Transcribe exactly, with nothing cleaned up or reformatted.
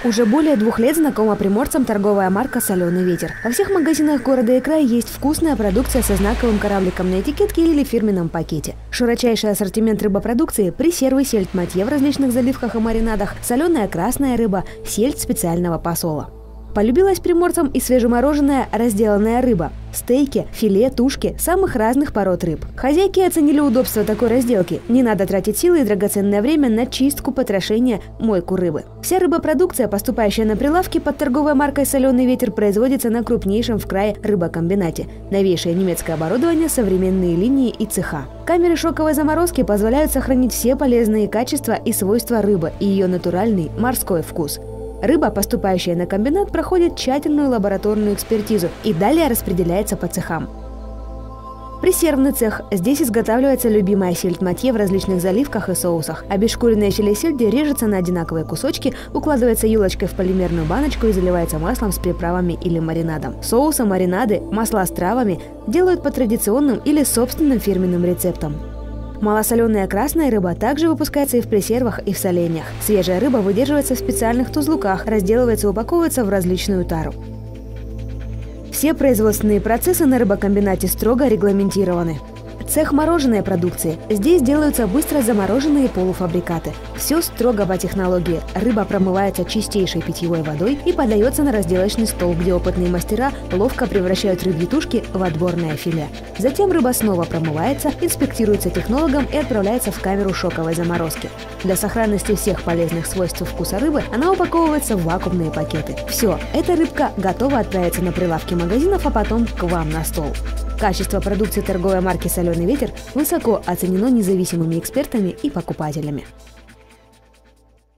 Уже более двух лет знакома приморцам торговая марка «Соленый ветер». Во всех магазинах города и края есть вкусная продукция со знаковым корабликом на этикетке или фирменном пакете. Широчайший ассортимент рыбопродукции, пресервы, сельдь матье в различных заливках и маринадах, соленая красная рыба, сельдь специального посола. Полюбилась приморцам и свежемороженая разделанная рыба. Стейки, филе, тушки самых разных пород рыб. Хозяйки оценили удобство такой разделки. Не надо тратить силы и драгоценное время на чистку, потрошение, мойку рыбы. Вся рыбопродукция, поступающая на прилавки под торговой маркой «Соленый ветер», производится на крупнейшем в крае рыбокомбинате. Новейшее немецкое оборудование, современные линии и цеха. Камеры шоковой заморозки позволяют сохранить все полезные качества и свойства рыбы и ее натуральный морской вкус. Рыба, поступающая на комбинат, проходит тщательную лабораторную экспертизу и далее распределяется по цехам. Пресервный цех. Здесь изготавливается любимая сельдь матье в различных заливках и соусах. Обезшкуренное филе сельди режется на одинаковые кусочки, укладывается юлочкой в полимерную баночку и заливается маслом с приправами или маринадом. Соусы, маринады, масла с травами делают по традиционным или собственным фирменным рецептам. Малосоленая красная рыба также выпускается и в пресервах, и в соленьях. Свежая рыба выдерживается в специальных тузлуках, разделывается и упаковывается в различную тару. Все производственные процессы на рыбокомбинате строго регламентированы. Цех мороженой продукции. Здесь делаются быстро замороженные полуфабрикаты. Все строго по технологии. Рыба промывается чистейшей питьевой водой и подается на разделочный стол, где опытные мастера ловко превращают рыбьи тушки в отборное филе. Затем рыба снова промывается, инспектируется технологом и отправляется в камеру шоковой заморозки. Для сохранности всех полезных свойств вкуса рыбы она упаковывается в вакуумные пакеты. Все, эта рыбка готова отправиться на прилавки магазинов, а потом к вам на стол. Качество продукции торговой марки «Соленый ветер» высоко оценено независимыми экспертами и покупателями.